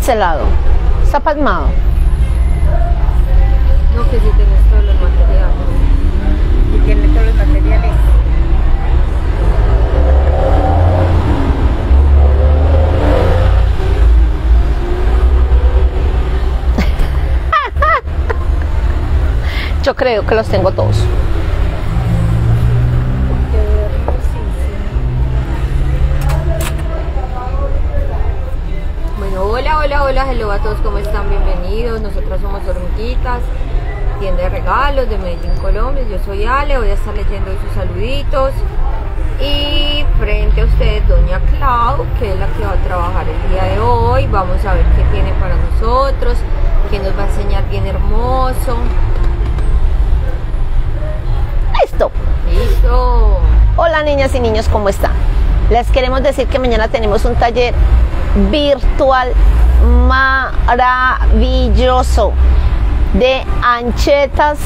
ese lado. Está pasmado. No, que si tienes todos los materiales. Y tiene todos los materiales. Yo creo que los tengo todos. Bueno, hola, hello a todos, ¿cómo están? Bienvenidos. Nosotros somos Hormiguitas, tienda de regalos de Medellín, Colombia. Yo soy Ale, voy a estar leyendo hoy sus saluditos. Y frente a ustedes, doña Clau, que es la que va a trabajar el día de hoy. Vamos a ver qué tiene para nosotros, qué nos va a enseñar bien hermoso. Listo. Hola niñas y niños, ¿cómo están? Les queremos decir que mañana tenemos un taller virtual maravilloso de anchetas.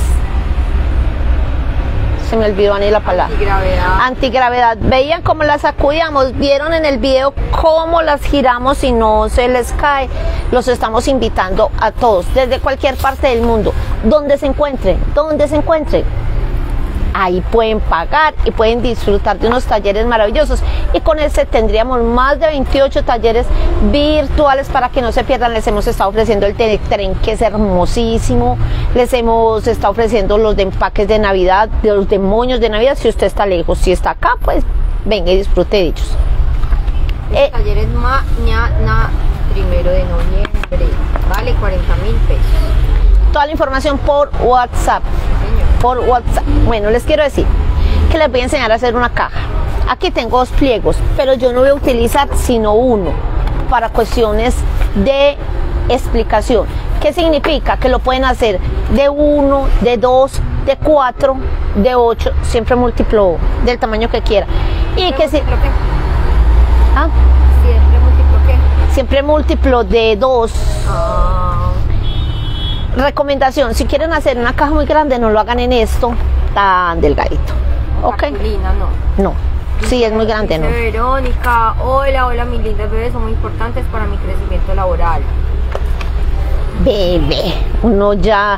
Se me olvidó ni la palabra. Antigravedad. Veían cómo las sacudíamos, vieron en el video cómo las giramos y no se les cae. Los estamos invitando a todos, desde cualquier parte del mundo, donde se encuentren. Ahí pueden pagar y pueden disfrutar de unos talleres maravillosos, y con ese tendríamos más de 28 talleres virtuales para que no se pierdan. Les hemos estado ofreciendo el tren, que es hermosísimo. Les hemos estado ofreciendo los de empaques de Navidad, de los de moños de Navidad. Si usted está lejos, si está acá, pues venga y disfrute de ellos. El taller es mañana 1 de noviembre, vale 40.000 pesos. Toda la información por WhatsApp. Por WhatsApp. Bueno, les quiero decir que les voy a enseñar a hacer una caja. Aquí tengo 2 pliegos, pero yo no voy a utilizar sino uno para cuestiones de explicación. ¿Qué significa? Que lo pueden hacer de 1, de 2, de 4, de 8, siempre múltiplo del tamaño que quiera. Y que si ¿ah? ¿Siempre múltiplo qué? Siempre múltiplo de 2. Recomendación: si quieren hacer una caja muy grande, no lo hagan en esto tan delgadito. ¿Ok? Cartulina, no. No. Sí, es muy grande, ¿no? Verónica, hola, mis lindas bebés, son muy importantes para mi crecimiento laboral. Bebé, uno ya...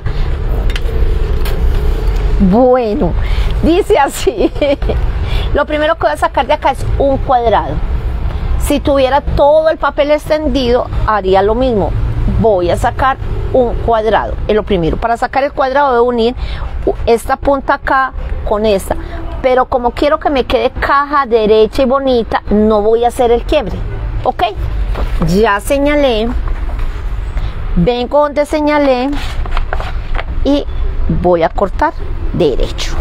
Bueno, dice así. Lo primero que voy a sacar de acá es un cuadrado. Si tuviera todo el papel extendido, haría lo mismo. Voy a sacar un cuadrado, es lo primero. Para sacar el cuadrado debo unir esta punta acá con esta, pero como quiero que me quede caja derecha y bonita, no voy a hacer el quiebre. Ok, ya señalé, vengo donde señalé y voy a cortar derecho.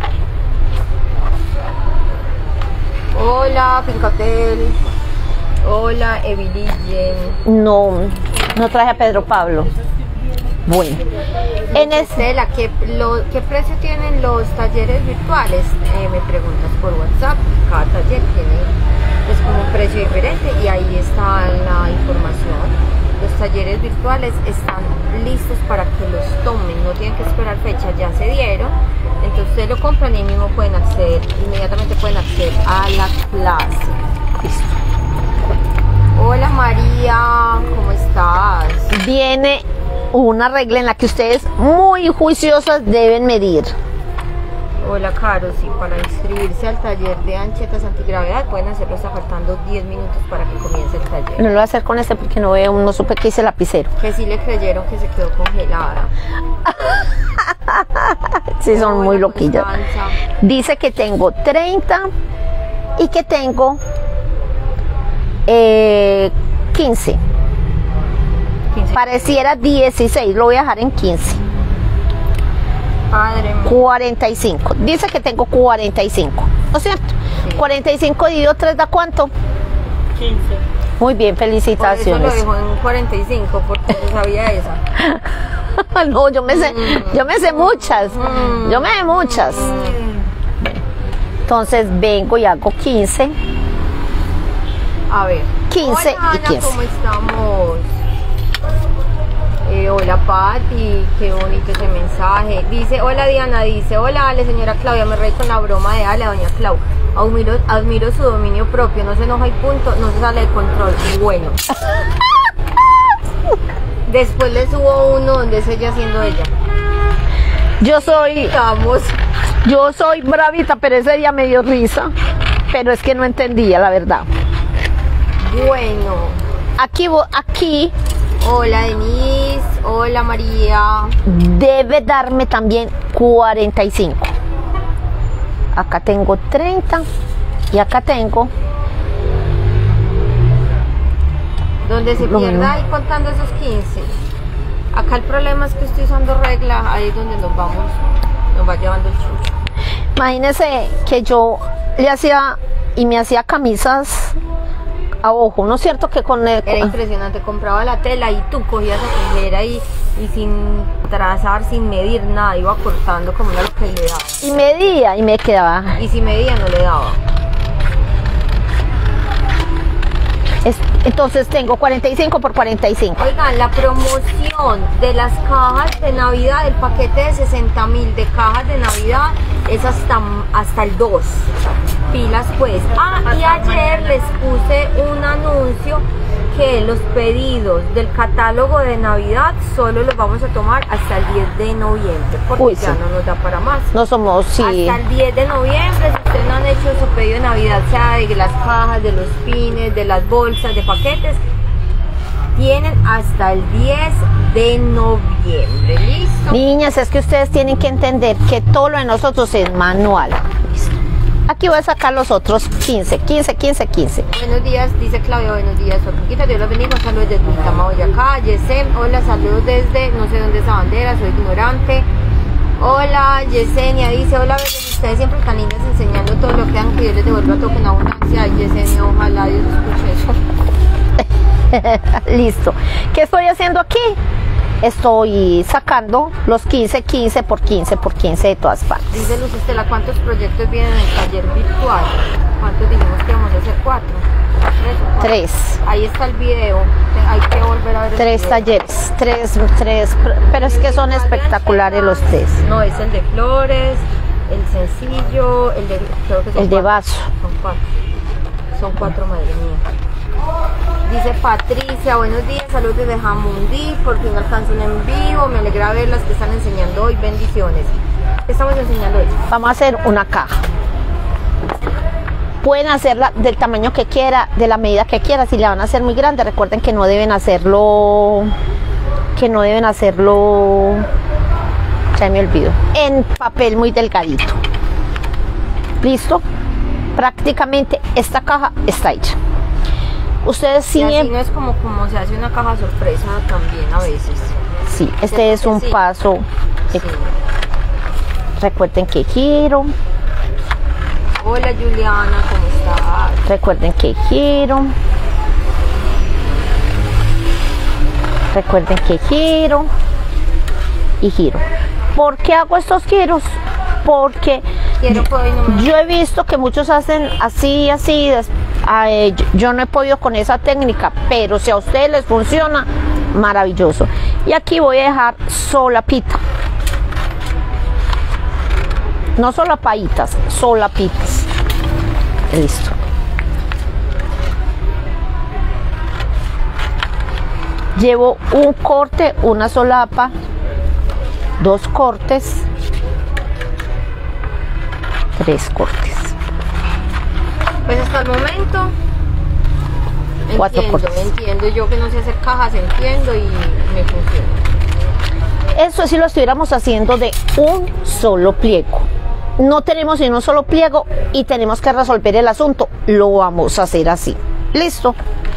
Hola, Fincatel. Hola, Evilillen. No traje a Pedro Pablo. Bueno, en Estela, ¿qué precio tienen los talleres virtuales? Me preguntas por WhatsApp. Cada taller tiene pues como un precio diferente y ahí está la información. Los talleres virtuales están listos para que los tomen, no tienen que esperar fecha, ya se dieron. Entonces ustedes lo compran y ahí mismo pueden acceder, inmediatamente pueden acceder a la clase. Listo. Hola María, ¿cómo estás? Viene una regla en la que ustedes muy juiciosas deben medir. Hola Caro, sí, para inscribirse al taller de anchetas antigravedad pueden hacerlo, está faltando 10 minutos para que comience el taller. No lo voy a hacer con este porque no supe que hice el lapicero. Que sí le creyeron que se quedó congelada. Sí, son muy loquillas. Dice que tengo 30 y que tengo 15. Pareciera 16, lo voy a dejar en 15. Padre mío. 45. Dice que tengo 45. ¿No es cierto? Sí. 45 dividido 3 da ¿cuánto? 15. Muy bien, felicitaciones. Por eso lo dejo en 45 porque yo sabía esa. No, yo me sé muchas. Yo me sé muchas. Entonces vengo y hago 15. A ver. 15 hola, y Ana, 15. ¿cómo estamos? Hola Pati, qué bonito ese mensaje. Dice, hola Diana, dice, hola Ale, señora Claudia, me reí con la broma de Ale, doña Clau. Admiro su dominio propio, no se enoja y punto, no se sale de control. Bueno. Después le subo uno donde es ella siendo ella. Vamos. Yo soy bravita, pero ese día me dio risa. Pero es que no entendía, la verdad. Bueno. Aquí Hola Denise, hola María. debe darme también 45. Acá tengo 30 y acá tengo Donde se lo pierda mismo. ahí contando esos 15. Acá el problema es que estoy usando regla, ahí es donde nos va llevando el chucho. Imagínese que yo le hacía y me hacía camisas a ojo, ¿no es cierto? Que con el, Era impresionante, compraba la tela y tú cogías a tijera y sin trazar, sin medir nada, iba cortando como era lo que le daba. y medía y me quedaba. Y si medía no le daba. Entonces tengo 45 por 45. Oigan, la promoción de las cajas de Navidad, el paquete de 60.000 de cajas de Navidad es hasta el 2. Pilas pues. Y ayer les puse un anuncio que los pedidos del catálogo de Navidad solo los vamos a tomar hasta el 10 de noviembre, porque Uy, ya sí. no nos da para más. No somos, sí. Hasta el 10 de noviembre, si ustedes no han hecho su pedido de Navidad, sea de las cajas, de los pines, de las bolsas, de paquetes, tienen hasta el 10 de noviembre. ¿Listo? Niñas, es que ustedes tienen que entender que todo lo de nosotros es manual. Listo. Aquí voy a sacar los otros 15. Buenos días, dice Claudia, buenos días, Orquita, Dios los bendiga, saludos desde Bultama, Boyacá. Yesem, hola, saludos desde, no sé dónde es esa bandera, soy ignorante. Hola, Yesenia dice, hola, bebés, ustedes siempre tan lindas enseñando todo lo que dan, que yo les devuelva todo con abundancia. Ay, Yesenia, ojalá Dios escuche eso. Listo. ¿Qué estoy haciendo aquí? Estoy sacando los 15 por 15 de todas partes. Dice Luz Estela, ¿cuántos proyectos vienen en el taller virtual? ¿Cuántos dijimos que vamos a hacer? 4. 3. Ahí está el video, hay que volver a ver el 3 video. talleres, 3, pero es que son espectaculares los 3. No, es el de flores, el sencillo, creo que son El de 4. vaso. Son 4, madre mía. Dice Patricia, buenos días, saludos desde Jamundí, por fin alcanzo un en vivo, me alegra ver las que están enseñando hoy, bendiciones. ¿Qué estamos enseñando hoy? Vamos a hacer una caja. Pueden hacerla del tamaño que quiera, de la medida que quiera. Si la van a hacer muy grande, recuerden que no deben hacerlo, ya me olvido, en papel muy delgadito. ¿Listo? Prácticamente esta caja está hecha. Ustedes Y así siempre, no es como se hace una caja sorpresa también a veces. sí, este es un Sí. paso. Sí. Recuerden que giro, Hola Juliana, ¿cómo estás? recuerden que giro, recuerden que giro y giro. ¿Por qué hago estos giros? Porque Quiero que hoy no me... yo he visto que muchos hacen así, yo no he podido con esa técnica, pero si a ustedes les funciona, maravilloso. Y aquí voy a dejar solapita, no solapaditas, solapitas. Listo. Llevo un corte, una solapa, 2 cortes, 3 cortes. Pues hasta el momento 4 cortes. entiendo, yo que no sé hacer cajas, entiendo y me funciona. Eso si lo estuviéramos haciendo de un solo pliego. No tenemos ni un solo pliego y tenemos que resolver el asunto. Lo vamos a hacer así. Listo.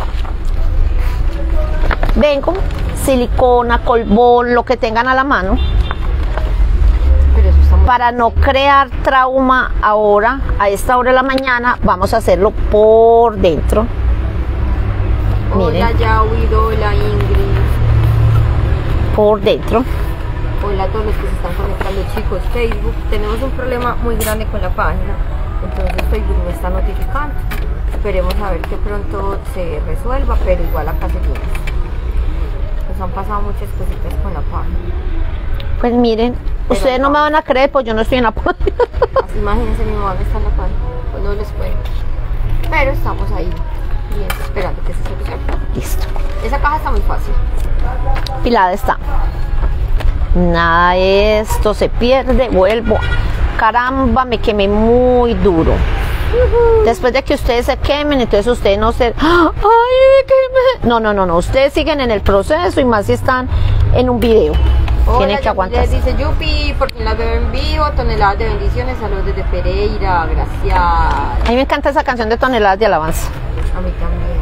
Vengo, silicona, colbón, lo que tengan a la mano. Pero eso está muy... Para no crear trauma ahora, a esta hora de la mañana, vamos a hacerlo por dentro. Hola Miren, Yahweh, hola Ingrid, por dentro. hola a todos los que se están conectando, chicos. Facebook, tenemos un problema muy grande con la página, entonces Facebook me está notificando. Esperemos a ver que pronto se resuelva, pero igual acá seguimos. Nos han pasado muchas cositas con la página. Pues miren, ustedes no me van a creer, pues yo no estoy en la página. Imagínense, mi mamá está en la página, pues no les cuento. Pero estamos ahí. cliente esperando que se solucione. Listo. Esa caja está muy fácil. Pilada está. Nada de esto se pierde. Vuelvo. Caramba, me quemé muy duro. Después de que ustedes se quemen, entonces ustedes no se... ¡Ay, me quemé! No, no, no, no. Ustedes siguen en el proceso y más si están en un video. Tienen que aguantar. Dice Yupi, por fin las veo en vivo, toneladas de bendiciones, saludos desde Pereira, gracias. A mí me encanta esa canción de Toneladas de Alabanza. A mí también.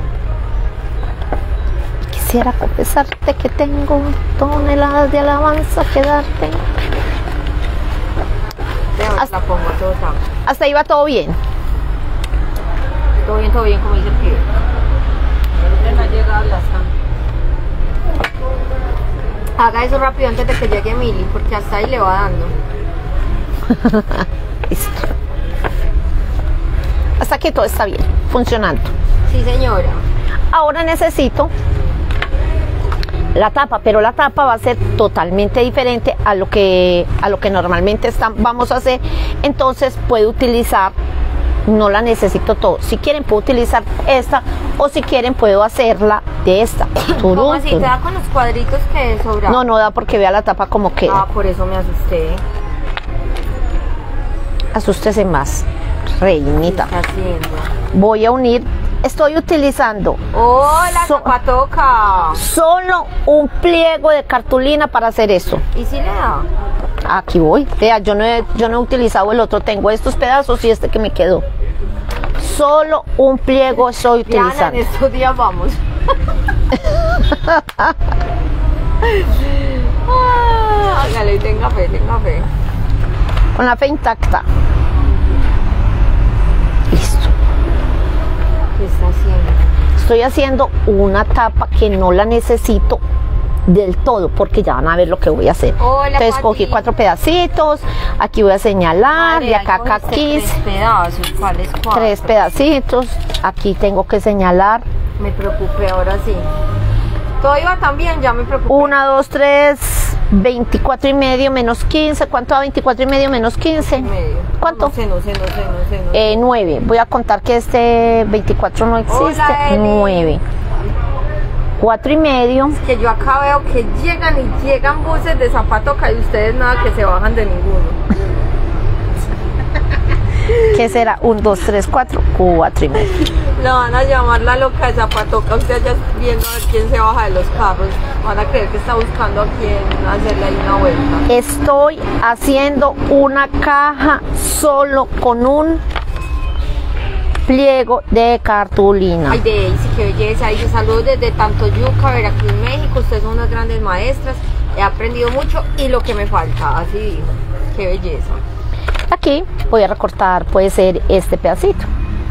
Quisiera confesarte que tengo toneladas de alabanza que darte. La pongo todo tan. Hasta ahí va todo bien. Todo bien, como dice el pibe. No ha llegado la sangre. Haga eso rápido antes de que llegue Mili, porque hasta ahí le va dando. Listo. Hasta que todo está bien, funcionando. Sí, señora. Ahora necesito la tapa, pero la tapa va a ser totalmente diferente a lo que normalmente vamos a hacer. Entonces puedo utilizar, no la necesito todo. Si quieren puedo utilizar esta, o si quieren puedo hacerla de esta. ¿Cómo así? ¿Te da con los cuadritos que sobran? No, no da, porque vea la tapa como queda. Ah, por eso me asusté. Asústese más, reinita. ¿Qué está haciendo? Voy a unir, estoy utilizando ¡Hola, zapatoca! solo un pliego de cartulina para hacer eso. ¿Y si le da? Aquí voy, vea, yo no he utilizado el otro, tengo estos pedazos y este que me quedó. Solo un pliego estoy utilizando. Diana, en estos días vamos. Hágale, tenga fe. Con la fe intacta. Listo. ¿Qué está haciendo? Estoy haciendo una tapa que no la necesito del todo, porque ya van a ver lo que voy a hacer. Hola, entonces Pati. cogí 4 pedacitos, aquí voy a señalar, Madre, de acá a acá 3 pedazos, ¿cuáles 4? 3 pedacitos, aquí tengo que señalar. Me preocupé, ahora sí. Todo iba tan bien, ya me preocupé. 1, 2, 3, 24 y medio menos 15. ¿Cuánto da 24 y medio menos 15? Medio. ¿Cuánto? No sé. 9. Voy a contar que este 24 no existe. Hola, Eli. 9. 4 y medio. Que yo acá veo que llegan buses de Zapatoca y ustedes nada que se bajan de ninguno. ¿Qué será? 1, 2, 3, 4. 4 y medio. La van a llamar la loca de Zapatoca. Ustedes ya viendo a ver quién se baja de los carros. Van a creer que está buscando a quién hacerle ahí una vuelta. Estoy haciendo una caja solo con un pliego de cartulina. Ay, Daisy, qué belleza. Dice saludos desde Tantoyuca, Veracruz, México. Ustedes son unas grandes maestras. He aprendido mucho y lo que me falta. Así dijo. Qué belleza. Aquí voy a recortar, puede ser este pedacito.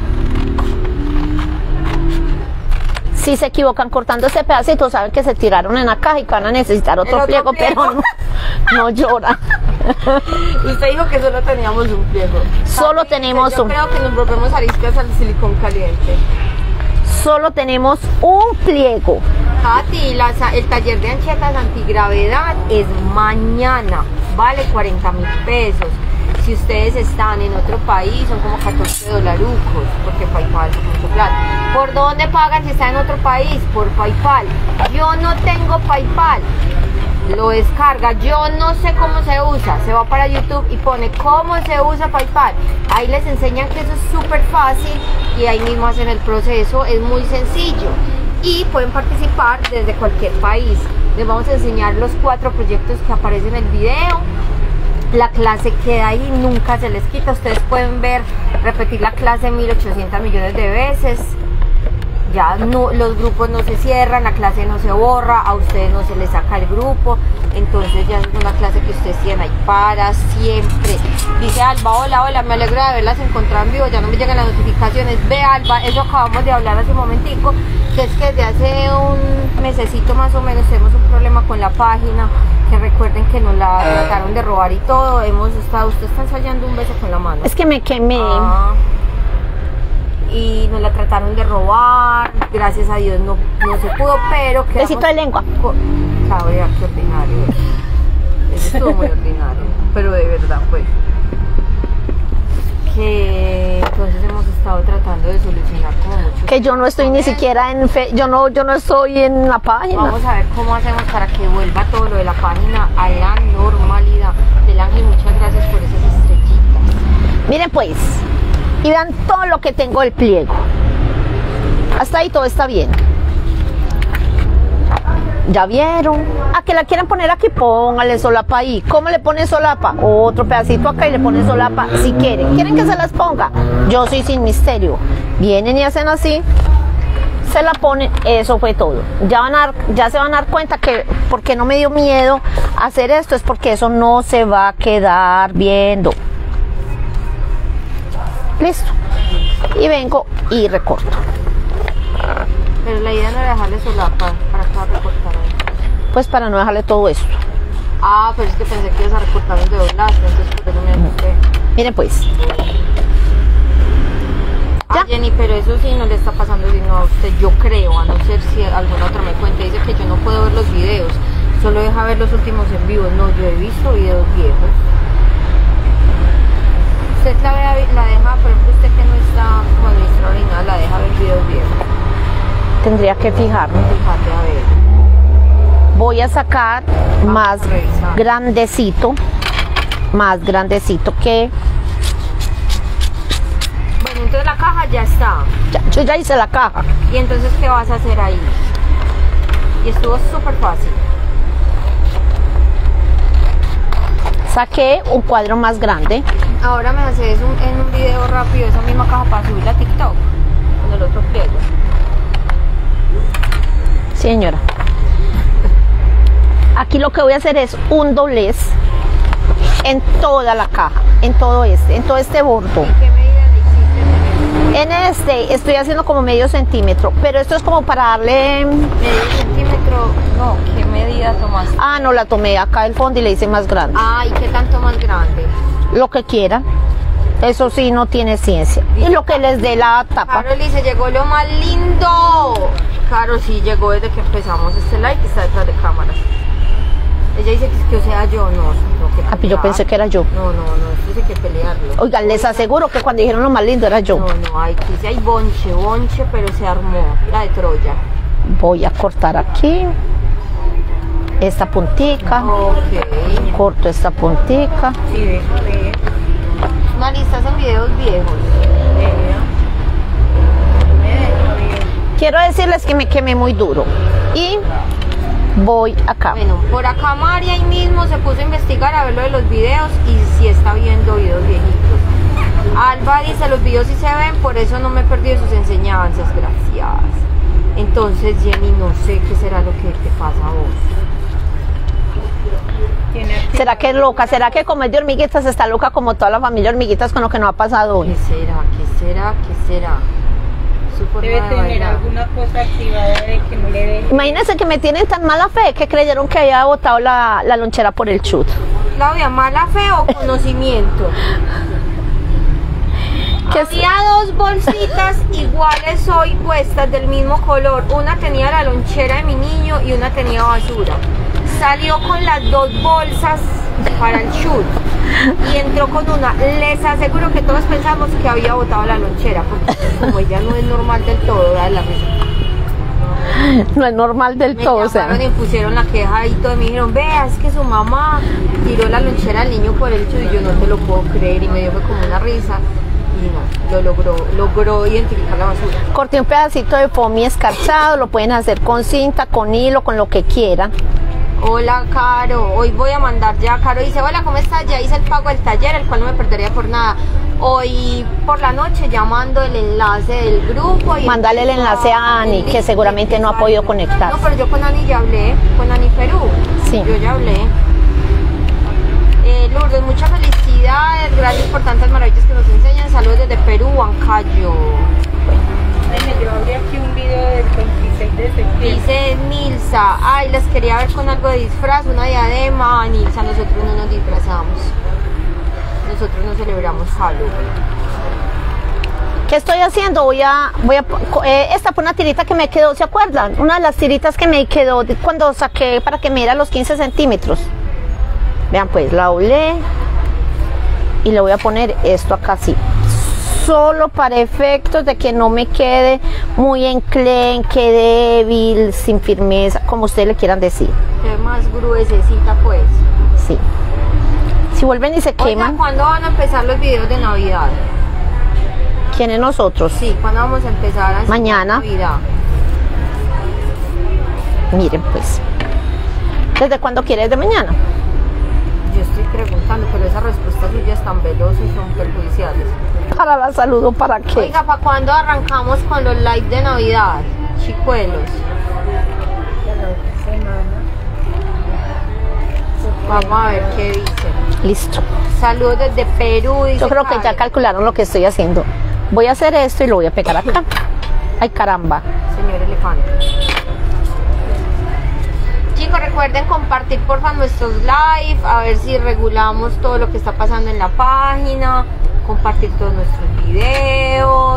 Si se equivocan cortando este pedacito, saben que se tiraron en la caja y que van a necesitar otro pliego, pero no llora. Usted dijo que solo teníamos un pliego. Solo tenemos Yo creo que nos volvemos ariscas al silicón caliente. Solo tenemos un pliego. Katy, el taller de anchetas antigravedad es mañana. Vale 40.000 pesos. Si ustedes están en otro país, son como $14, porque PayPal es mucho plata. ¿Por dónde pagan si están en otro país? Por PayPal. Yo no tengo PayPal. Lo descarga. Yo no sé cómo se usa. Se va para YouTube y pone cómo se usa PayPal. Ahí les enseñan que eso es súper fácil y ahí mismo hacen el proceso. Es muy sencillo. Y pueden participar desde cualquier país. Les vamos a enseñar los 4 proyectos que aparecen en el video. La clase queda ahí, nunca se les quita. Ustedes pueden repetir la clase 1800 millones de veces. Ya no, los grupos no se cierran, la clase no se borra, a ustedes no se les saca el grupo. Entonces ya es una clase que ustedes tienen ahí para siempre. Dice Alba, hola, me alegro de haberlas encontrado en vivo, ya no me llegan las notificaciones. Ve Alba, eso acabamos de hablar hace un momentico, que es que desde hace un mesecito más o menos tenemos un problema con la página, que recuerden que nos la trataron de robar y todo. Ustedes están ensayando un beso con la mano. Es que me quemé. Y nos la trataron de robar, gracias a Dios no se pudo, pero quedamos... Besito de lengua. Cabría, qué ordinario. Eso estuvo muy ordinario, pero de verdad pues. Que entonces hemos estado tratando de solucionar como mucho. Que yo no estoy ni siquiera en yo no estoy en la página. Vamos a ver cómo hacemos para que vuelva todo lo de la página a la normalidad. Del Ángel, muchas gracias por esas estrellitas. Miren pues, y vean todo lo que tengo del pliego. Hasta ahí todo está bien. ¿Ya vieron? ¿A que la quieren poner aquí? Póngale solapa ahí. ¿Cómo le ponen solapa? Otro pedacito acá y le ponen solapa si quieren. ¿Quieren que se las ponga? Yo soy sin misterio. Vienen y hacen así, se la ponen, eso fue todo. Ya se van a dar cuenta que porque no me dio miedo hacer esto, es porque eso no se va a quedar viendo. Listo. Y vengo y recorto. Pero la idea no era dejarle solapa, para que va a recortar ahí. Pues para no dejarle todo esto. Ah, pero es que pensé que ibas a recortar de doblaje, entonces por eso me asusté. Miren pues. Ah, Jenny, pero eso sí no le está pasando sino a usted, yo creo, a no ser si alguna otra me cuenta. Dice que yo no puedo ver los videos, solo deja ver los últimos en vivo. No, yo he visto videos viejos. Usted la deja, por ejemplo, usted que no está como administrador ni nada, la deja ver videos viejos. Tendría que fijarme. Fíjate, a ver. Voy a sacar más revisar. grandecito que... Bueno, entonces la caja ya está. Yo ya hice la caja. ¿Y entonces qué vas a hacer ahí? Y estuvo súper fácil. Saqué un cuadro más grande. Ahora me haces en un video rápido esa misma caja para subirla a TikTok con el otro pliego. Sí, señora. Aquí lo que voy a hacer es un doblez en toda la caja, en todo este bordo. ¿Y qué medida le hiciste? En este estoy haciendo como medio centímetro, pero esto es como para darle... ¿Medio centímetro? No, ¿qué medida tomaste? Ah, no, la tomé acá del fondo y le hice más grande. Ah, ¿y qué tanto más grande? Lo que quieran. Eso sí no tiene ciencia. Y lo que les dé la tapa. Carol dice, llegó lo más lindo. Carol sí llegó desde que empezamos este live y está detrás de cámaras. Ella dice que o sea yo, no que Ah, yo pensé que era yo. No, esto hay que pelearlo. Oigan, les aseguro que cuando dijeron lo más lindo era yo. No, aquí sí hay bonche, pero se armó la de Troya. Voy a cortar aquí esta puntica. Ok. Corto esta puntica. Sí, de Maristas en videos viejos. Quiero decirles que me quemé muy duro. Y voy acá. Bueno, por acá Mari ahí mismo se puso a investigar a ver lo de los videos y si está viendo videos viejitos. Alba dice, los videos sí se ven, por eso no me he perdido sus enseñanzas, gracias. Entonces Jenny, no sé qué será lo que te pasa a vos. ¿Será que es loca? ¿Será que como es de hormiguitas está loca como toda la familia de hormiguitas con lo que nos ha pasado hoy? ¿Qué será? Debe tener alguna cosa activada de que no le deje. Imagínense que me tienen tan mala fe que creyeron que había botado la lonchera por el chut. Claudia, ¿mala fe o conocimiento? Había dos bolsitas iguales hoy puestas del mismo color. Una tenía la lonchera de mi niño y una tenía basura. Salió con las dos bolsas para el shoot y entró con una. Les aseguro que todos pensamos que había botado la lonchera, porque como ella no es normal del todo, da la risa. No es normal del todo, o sea. Me pusieron la queja y todo, me dijeron, vea, es que su mamá tiró la lonchera al niño por el shoot y yo no te lo puedo creer, y me dio como una risa. Y no, logró identificar la basura. Corté un pedacito de foamy escarchado, lo pueden hacer con cinta, con hilo, con lo que quieran. Hola Caro, hoy voy a mandar ya. Caro dice, hola, ¿cómo estás? Ya hice el pago del taller, el cual no me perdería por nada. Hoy por la noche ya mando el enlace del grupo. Y mándale el enlace a Ani, que seguramente no ha podido conectar. No, pero yo con Ani ya hablé, con Ani Perú. Sí. Yo ya hablé. Lourdes, muchas felicidades, gracias por tantas maravillas que nos enseñan. Saludos desde Perú, Huancayo. Yo abrí aquí un video del 26 de septiembre. Dice Nilsa, ay, las quería ver con algo de disfraz, una diadema. Nilsa, nosotros no nos disfrazamos. Nosotros no celebramos Halloween. ¿Qué estoy haciendo? Esta fue una tirita que me quedó, ¿se acuerdan? Una de las tiritas que me quedó cuando saqué para que me diera los 15 centímetros. Vean pues, la doblé y le voy a poner esto acá así. Solo para efectos de que no me quede muy enclenque, débil, sin firmeza, como ustedes le quieran decir. Es más gruesecita, pues. Sí. Si vuelven y se Oiga, queman, ¿cuándo van a empezar los videos de Navidad? ¿quiénes nosotros? Sí, ¿cuándo vamos a empezar a enseñar Mañana. Navidad? Miren pues. ¿Desde cuándo quieres de mañana? Yo estoy preguntando, pero esas respuestas suyas tan veloces son perjudiciales. Para la salud o para qué. Oiga, ¿para cuándo arrancamos con los live de Navidad, chicuelos? Vamos a ver qué dicen. Listo. Saludos desde Perú, dice Yo creo que ya Karen. calcularon lo que estoy haciendo. Voy a hacer esto y lo voy a pegar acá. Ay, caramba. Señor elefante. Chicos, recuerden compartir porfa nuestros live, a ver si regulamos todo lo que está pasando en la página, compartir todos nuestros videos,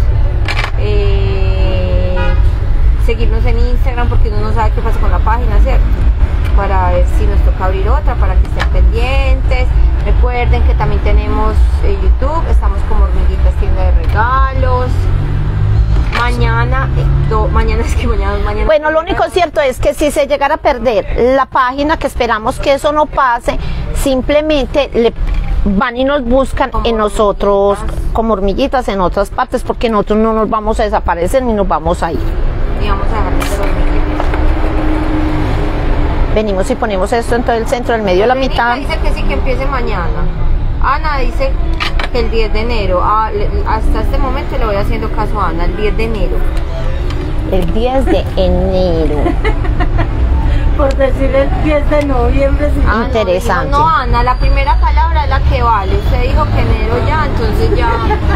seguirnos en Instagram porque uno no sabe qué pasa con la página, ¿cierto? Para ver si nos toca abrir otra, para que estén pendientes. Recuerden que también tenemos YouTube, estamos como Hormiguitas Tienda de Regalos. Mañana, mañana. Bueno, lo único cierto es que si se llegara a perder la página, que esperamos que eso no pase, simplemente le van y nos buscan Como en nosotros hormiguitas. como hormiguitas en otras partes, porque nosotros no nos vamos a desaparecer ni nos vamos a ir. Y vamos a dejar de ser hormiguitas. Venimos y ponemos esto en todo el centro, en medio de la Verónica mitad. dice que sí, que empiece mañana. Ana dice que el 10 de enero. Hasta este momento le voy haciendo caso a Ana, el 10 de enero. El 10 de enero. Por decir el 10 de noviembre. Sí. Ah, Interesante. No, Ana, la primera palabra es la que vale. Usted dijo que enero ya, entonces ya.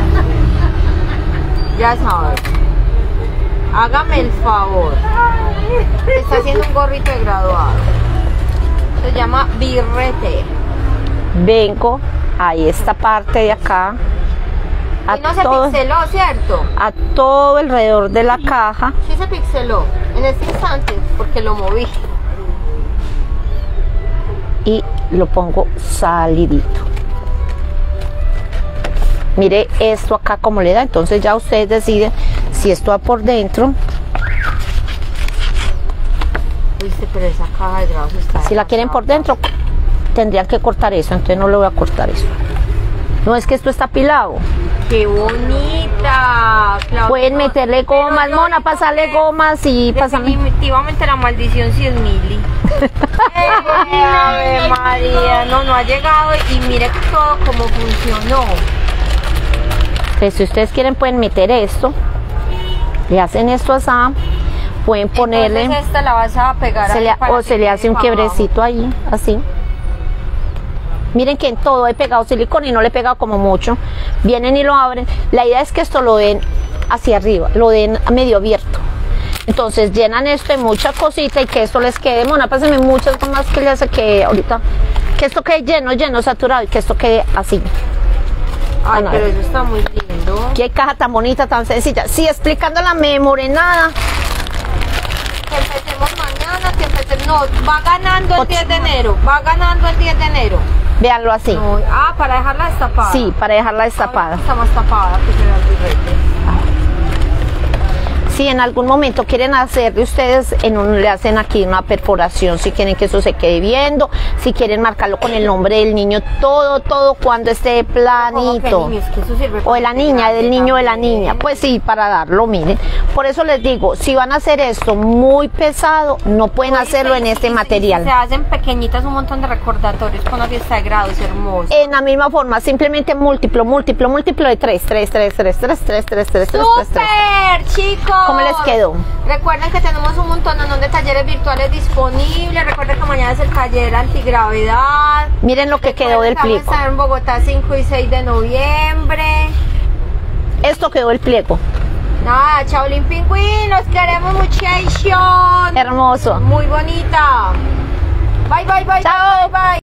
Ya sabes. Hágame el favor. Está haciendo un gorrito de graduado. Se llama birrete. Vengo a esta parte de acá, Y no se pixeló, ¿cierto? a todo alrededor de la caja. Sí se pixeló en este instante porque lo moví. Y lo pongo salidito. Mire esto acá como le da, entonces ya ustedes deciden si esto va por dentro. Viste, pero esa caja de grados está. Si la quieren por dentro, tendrían que cortar eso, entonces no le voy a cortar eso. No es que esto está apilado. ¡Qué bonita! Claudia. Pueden meterle Pero gomas, yo mona, digo pasarle que gomas y pasarle. Definitivamente la maldición sí es Mili. Ave María, no ha llegado y mire todo cómo funcionó. Pues si ustedes quieren pueden meter esto, le hacen esto así, pueden ponerle, Entonces esta la vas a pegar ahí para o que se le quede hace un para abajo. quiebrecito ahí, así. Miren que en todo he pegado silicona y no le he pegado como mucho. Vienen y lo abren. La idea es que esto lo den hacia arriba, lo den medio abierto. Entonces llenan esto de mucha cosita y que esto les quede, mona, pásenme muchas más que le hace que ahorita, que esto quede lleno, saturado y que esto quede así. Ay, no. pero eso está muy lindo. Qué caja tan bonita, tan sencilla. Sí, explicándola me demoré nada. Que empecemos mañana, que empecemos. No, va ganando el 10 de enero. Va ganando el 10 de enero. Véanlo así. No, para dejarla destapada. Sí, para dejarla destapada. Ahora está más tapada que se vea el birrete. Si en algún momento quieren hacerle ustedes, le hacen aquí una perforación, si quieren que eso se quede viendo, si quieren marcarlo con el nombre del niño, todo cuando esté planito. Niños, que eso sirve O de la para niña, grande del niño, de la también. niña. Pues sí, para darlo, miren. Por eso les digo, si van a hacer esto muy pesado, no pueden hacerlo en este material. Se hacen pequeñitas un montón de recordatorios con una fiesta de grados, hermoso. En la misma forma, simplemente múltiplo de 3. ¡Súper, chicos! ¿Cómo les quedó? Recuerden que tenemos un montón de talleres virtuales disponibles. Recuerden que mañana es el taller antigravedad. Miren lo que quedó del Recuerden que pliego. vamos a estar en Bogotá 5 y 6 de noviembre. Esto quedó el pliego. Nada, Chaolín Pingüín, los queremos muchísimo. Hermoso. Muy bonita. Bye, bye, bye. Chao. Bye, bye.